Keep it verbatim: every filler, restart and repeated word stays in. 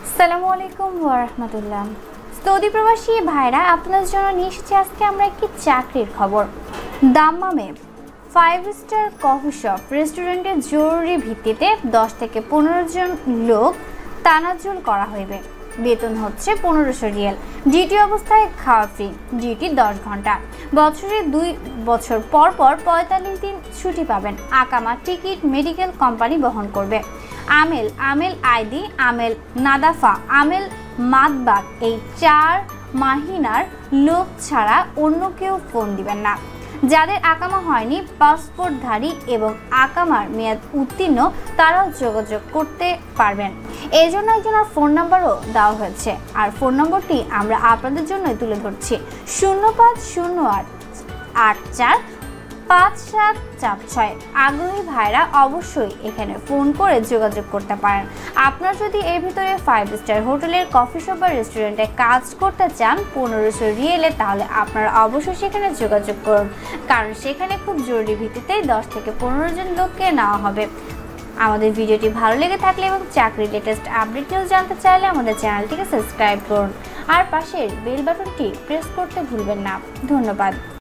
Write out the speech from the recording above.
আসসালামু আলাইকুম ওয়া রাহমাতুল্লাহ। সৌদি প্রবাসী ভাইরা আপনাদের জন্য নিয়ে এসেছি আজকে আমরা একটি চাকরির খবর। দাম্মামে ফাইভ স্টার কফি শপ রেস্টুরেন্টে জরুরি ভিত্তিতে দশ থেকে পনেরো জন লোক তানাজ্জুল করা হইবে। বেতন হচ্ছে পনেরোশো রিয়াল। ডিউটি অবস্থায় খাওয়া ফ্রি। ডিউটি দশ ঘন্টা। বছরে দুই বছর পর পর পঁয়তাল্লিশ দিন ছুটি পাবেন। আকামা টিকিট মেডিকেল কোম্পানি বহন করবে। আমেল আমেল আইডি আমেল নাদাফা আমেল মাদবাক এই চার মাহিনার লোক ছাড়া অন্য কেউ ফোন দিবেন না। যাদের আকামা হয়নি, পাসপোর্টধারী এবং আকামার মেয়াদ উত্তীর্ণ তারাও যোগাযোগ করতে পারবেন। এই জন্য একজনের ফোন নাম্বারও দেওয়া হয়েছে, আর ফোন নম্বরটি আমরা আপনাদের জন্যই তুলে ধরছি। শূন্য পাঁচ শূন্য আট আট চার পাঁচ সাত চার ছয়। আগ্রহী ভাইরা অবশ্যই এখানে ফোন করে যোগাযোগ করতে পারেন। আপনার যদি এর ভিতরে ফাইভ স্টার হোটেলের কফি শপ বা রেস্টুরেন্টে কাজ করতে চান পনেরোশো রিয়েলে, তাহলে আপনারা অবশ্যই সেখানে যোগাযোগ করুন, কারণ সেখানে খুব জরুরি ভিত্তিতে দশ থেকে পনেরো জন লোককে নেওয়া হবে। আমাদের ভিডিওটি ভালো লেগে থাকলে এবং চাকরির লেটেস্ট আপডেট নিউজ জানতে চাইলে আমাদের চ্যানেলটিকে সাবস্ক্রাইব করুন আর পাশের বেল বাটনটি প্রেস করতে ভুলবেন না। ধন্যবাদ।